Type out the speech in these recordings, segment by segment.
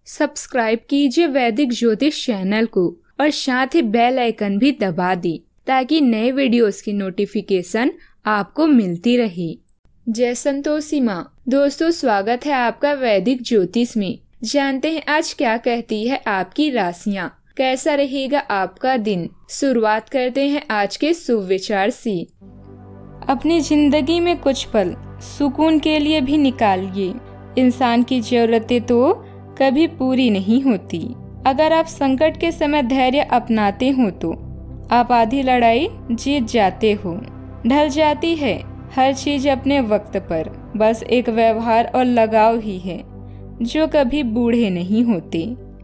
Subscribe कीजिए वैदिक ज्योतिष चैनल को और साथ ही बेल आइकन भी दबा दें ताकि नए वीडियोस की नोटिफिकेशन आपको मिलती रहे। जय संतोषी माँ। दोस्तों, स्वागत है आपका वैदिक ज्योतिष में। जानते हैं आज क्या कहती है आपकी राशियाँ, कैसा रहेगा आपका दिन। शुरुआत करते हैं आज के शुभ विचार से। अपनी जिंदगी में कुछ पल सुकून के लिए भी निकालिए। इंसान की जरूरतें तो कभी पूरी नहीं होती। अगर आप संकट के समय धैर्य अपनाते हो तो आप आधी लड़ाई जीत जाते हो। ढल जाती है हर चीज अपने वक्त पर, बस एक व्यवहार और लगाव ही है जो कभी बूढ़े नहीं होते।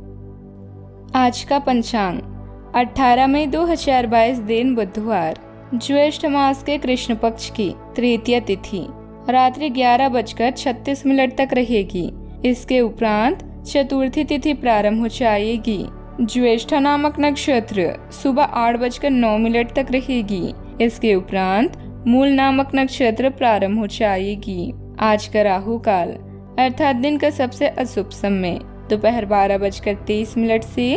आज का पंचांग 18 मई 2022 दिन बुधवार, ज्येष्ठ मास के कृष्ण पक्ष की तृतीया तिथि रात्रि 11:36 तक रहेगी। इसके उपरांत चतुर्थी तिथि प्रारंभ हो जाएगी। ज्येष्ठ नामक नक्षत्र सुबह 8:09 तक रहेगी। इसके उपरांत मूल नामक नक्षत्र प्रारंभ हो जाएगी। आज का राहु काल अर्थात दिन का सबसे अशुभ समय दोपहर 12:23 से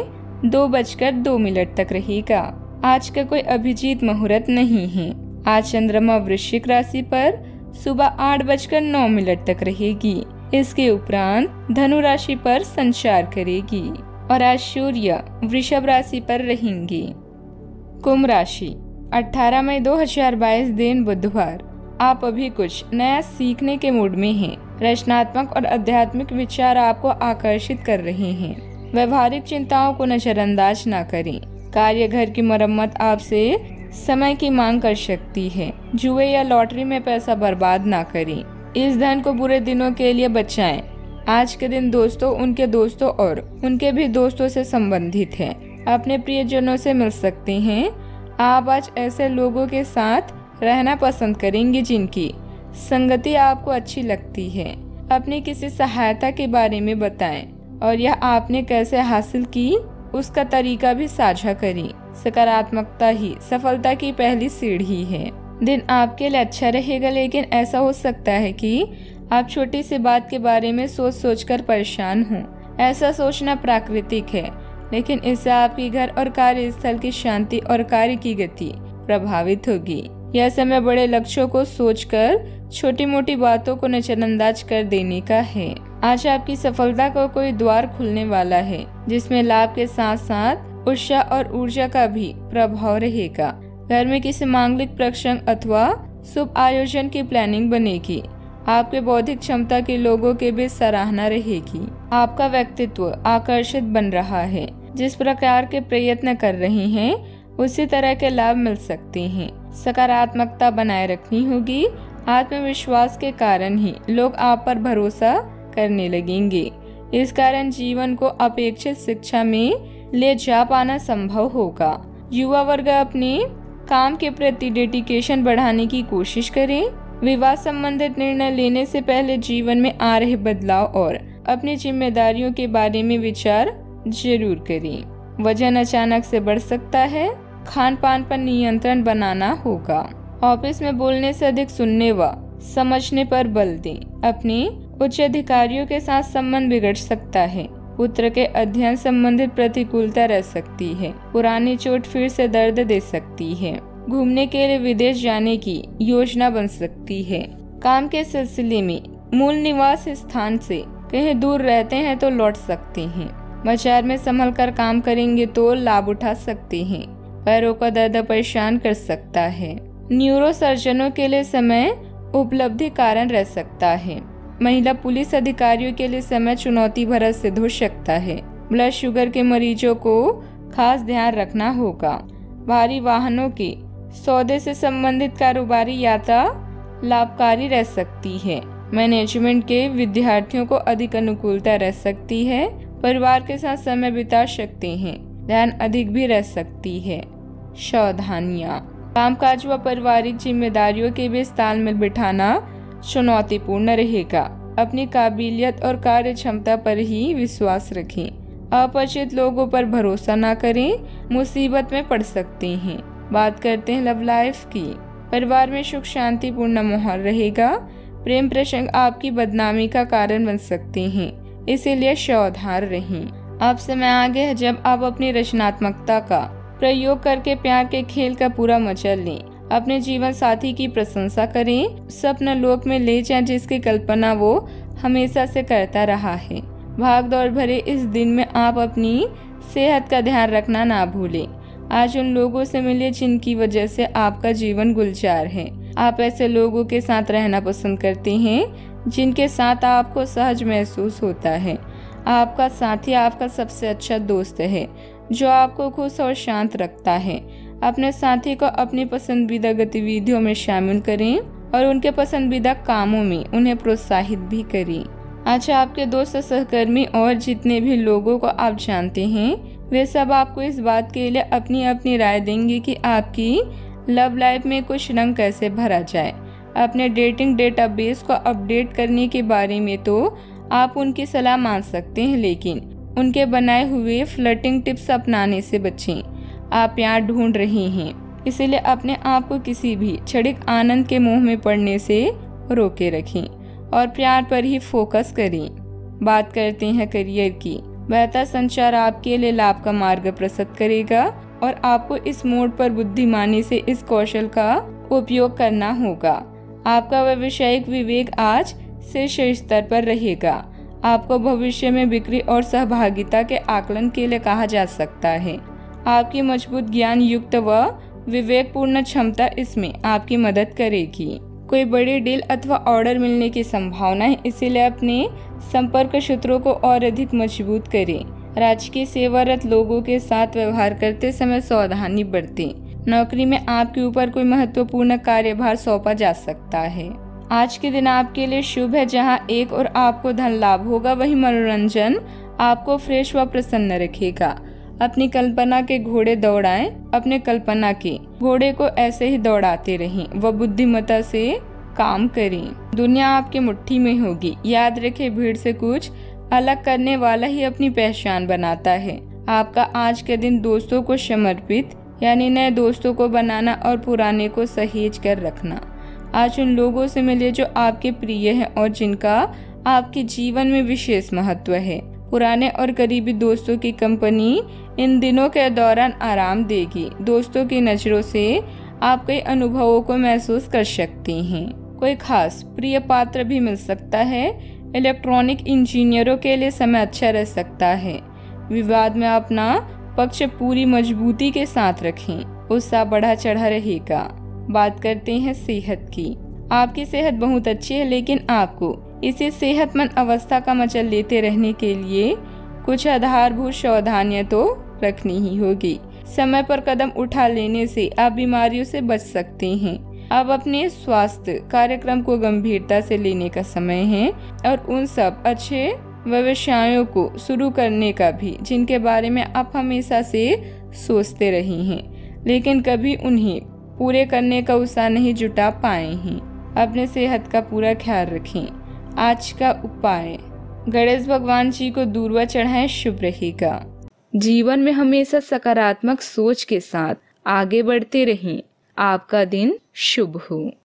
2:02 तक रहेगा। आज का कोई अभिजीत मुहूर्त नहीं है। आज चंद्रमा वृश्चिक राशि पर सुबह 8:09 तक रहेगी। इसके उपरांत धनु राशि पर संचार करेगी और आज सूर्य वृषभ राशि पर रहेंगे। कुंभ राशि 18 मई 2022 दिन बुधवार, आप अभी कुछ नया सीखने के मूड में हैं। रचनात्मक और आध्यात्मिक विचार आपको आकर्षित कर रहे हैं। व्यवहारिक चिंताओं को नजरअंदाज न करें। कार्य घर की मरम्मत आपसे समय की मांग कर सकती है। जुए या लॉटरी में पैसा बर्बाद ना करें। इस धन को बुरे दिनों के लिए बचाएं। आज के दिन दोस्तों, उनके दोस्तों और उनके भी दोस्तों से संबंधित है। अपने प्रियजनों से मिल सकते हैं। आप आज ऐसे लोगों के साथ रहना पसंद करेंगे जिनकी संगति आपको अच्छी लगती है। अपनी किसी सहायता के बारे में बताएं और यह आपने कैसे हासिल की उसका तरीका भी साझा करें। सकारात्मकता ही सफलता की पहली सीढ़ी है। दिन आपके लिए अच्छा रहेगा, लेकिन ऐसा हो सकता है कि आप छोटी सी बात के बारे में सोच सोचकर परेशान हों। ऐसा सोचना प्राकृतिक है, लेकिन इससे आपकी घर और कार्यस्थल की शांति और कार्य की गति प्रभावित होगी। यह समय बड़े लक्ष्यों को सोचकर छोटी मोटी बातों को नजरअंदाज कर देने का है। आज आपकी सफलता को कोई द्वार खुलने वाला है, जिसमें लाभ के साथ साथ उत्साह और ऊर्जा का भी प्रभाव रहेगा। घर में किसी मांगलिक प्रसंग अथवा शुभ आयोजन की प्लानिंग बनेगी। आपके बौद्धिक क्षमता के लोगों के बीच सराहना रहेगी। आपका व्यक्तित्व आकर्षित बन रहा है। जिस प्रकार के प्रयत्न कर रहे हैं उसी तरह के लाभ मिल सकते हैं। सकारात्मकता बनाए रखनी होगी। आत्मविश्वास के कारण ही लोग आप पर भरोसा करने लगेंगे। इस कारण जीवन को अपेक्षित शिक्षा में ले जा पाना संभव होगा। युवा वर्ग अपने काम के प्रति डेडिकेशन बढ़ाने की कोशिश करें। विवाह संबंधित निर्णय लेने से पहले जीवन में आ रहे बदलाव और अपनी जिम्मेदारियों के बारे में विचार जरूर करें। वजन अचानक से बढ़ सकता है। खान पान पर नियंत्रण बनाना होगा। ऑफिस में बोलने से अधिक सुनने व समझने पर बल दें। अपने उच्च अधिकारियों के साथ संबंध बिगड़ सकता है। पुत्र के अध्ययन संबंधित प्रतिकूलता रह सकती है। पुरानी चोट फिर से दर्द दे सकती है। घूमने के लिए विदेश जाने की योजना बन सकती है। काम के सिलसिले में मूल निवास स्थान से कहीं दूर रहते हैं तो लौट सकते हैं। बाजार में संभल कर काम करेंगे तो लाभ उठा सकते हैं। पैरों का दर्द परेशान कर सकता है। न्यूरो सर्जनों के लिए समय उपलब्धि कारण रह सकता है। महिला पुलिस अधिकारियों के लिए समय चुनौती भरा सिद्ध हो सकता है। ब्लड शुगर के मरीजों को खास ध्यान रखना होगा। भारी वाहनों के सौदे से संबंधित कारोबारी यात्रा लाभकारी रह सकती है। मैनेजमेंट के विद्यार्थियों को अधिक अनुकूलता रह सकती है। परिवार के साथ समय बिता सकते हैं। ध्यान अधिक भी रह सकती है। सावधानियां, कामकाज व पारिवारिक जिम्मेदारियों के बीच तालमेल बिठाना चुनौतीपूर्ण रहेगा। अपनी काबिलियत और कार्य क्षमता पर ही विश्वास रखें। अपरिचित लोगों पर भरोसा न करें, मुसीबत में पड़ सकते हैं। बात करते हैं लव लाइफ की। परिवार में सुख शांतिपूर्ण माहौल रहेगा। प्रेम प्रसंग आपकी बदनामी का कारण बन सकते हैं। इसीलिए सावधान रहें। अब समय आ गया है जब आप अपनी रचनात्मकता का प्रयोग करके प्यार के खेल का पूरा मजा लें। अपने जीवन साथी की प्रशंसा करें, सपना लोक में ले जाएं जिसकी कल्पना वो हमेशा से करता रहा है। भाग दौड़ भरे इस दिन में आप अपनी सेहत का ध्यान रखना ना भूलें। आज उन लोगों से मिलिए जिनकी वजह से आपका जीवन गुलजार है। आप ऐसे लोगों के साथ रहना पसंद करते हैं जिनके साथ आपको सहज महसूस होता है। आपका साथी आपका सबसे अच्छा दोस्त है जो आपको खुश और शांत रखता है। अपने साथी को अपनी पसंदीदा गतिविधियों में शामिल करें और उनके पसंदीदा कामों में उन्हें प्रोत्साहित भी करें। अच्छा, आपके दोस्त, सहकर्मी और जितने भी लोगों को आप जानते हैं वे सब आपको इस बात के लिए अपनी अपनी राय देंगे कि आपकी लव लाइफ में कुछ रंग कैसे भरा जाए। अपने डेटिंग डेटाबेस को अपडेट करने के बारे में तो आप उनकी सलाह मान सकते हैं, लेकिन उनके बनाए हुए फ्लर्टिंग टिप्स अपनाने से बचें। आप प्यार ढूंढ रहे हैं, इसलिए अपने आप को किसी भी क्षणिक आनंद के मोह में पड़ने से रोके रखें और प्यार पर ही फोकस करें। बात करते हैं करियर की। बेहतर संचार आपके लिए लाभ का मार्ग प्रशस्त करेगा और आपको इस मोड पर बुद्धिमानी से इस कौशल का उपयोग करना होगा। आपका व्यावसायिक विवेक आज शीर्ष स्तर पर रहेगा। आपको भविष्य में बिक्री और सहभागिता के आकलन के लिए कहा जा सकता है। आपकी मजबूत ज्ञान युक्त व विवेकपूर्ण क्षमता इसमें आपकी मदद करेगी। कोई बड़ी डील अथवा ऑर्डर मिलने की संभावना है, इसीलिए अपने संपर्क सूत्रों को और अधिक मजबूत करें। राजकीय सेवारत लोगों के साथ व्यवहार करते समय सावधानी बरतें। नौकरी में आपके ऊपर कोई महत्वपूर्ण कार्यभार सौंपा जा सकता है। आज के दिन आपके लिए शुभ है, जहां एक और आपको धन लाभ होगा, वहीं मनोरंजन आपको फ्रेश व प्रसन्न रखेगा। अपनी कल्पना के घोड़े दौड़ाएं। अपने कल्पना के घोड़े को ऐसे ही दौड़ाते रहें व बुद्धिमत्ता से काम करें। दुनिया आपकी मुट्ठी में होगी। याद रखें, भीड़ से कुछ अलग करने वाला ही अपनी पहचान बनाता है। आपका आज के दिन दोस्तों को समर्पित यानी नए दोस्तों को बनाना और पुराने को सहेज कर रखना। आज उन लोगों से मिलिए जो आपके प्रिय हैं और जिनका आपके जीवन में विशेष महत्व है। पुराने और करीबी दोस्तों की कंपनी इन दिनों के दौरान आराम देगी। दोस्तों की नजरों से आप कई अनुभवों को महसूस कर सकते हैं। कोई खास प्रिय पात्र भी मिल सकता है। इलेक्ट्रॉनिक इंजीनियरों के लिए समय अच्छा रह सकता है। विवाद में अपना पक्ष पूरी मजबूती के साथ रखें। उत्साह बढ़ा चढ़ा रहेगा। बात करते हैं सेहत की। आपकी सेहत बहुत अच्छी है, लेकिन आपको इसी सेहतमंद अवस्था का मजा लेते रहने के लिए कुछ आधारभूत सावधानियां तो रखनी ही होगी। समय पर कदम उठा लेने से आप बीमारियों से बच सकते हैं। अब अपने स्वास्थ्य कार्यक्रम को गंभीरता से लेने का समय है और उन सब अच्छे व्यवसायों को शुरू करने का भी जिनके बारे में आप हमेशा से सोचते रहे हैं, लेकिन कभी उन्हें पूरे करने का उत्साह नहीं जुटा पाए हैं। अपने सेहत का पूरा ख्याल रखें। आज का उपाय, गणेश भगवान जी को दूर्वा चढ़ाएं, शुभ रहेगा। जीवन में हमेशा सकारात्मक सोच के साथ आगे बढ़ते रहें। आपका दिन शुभ हो।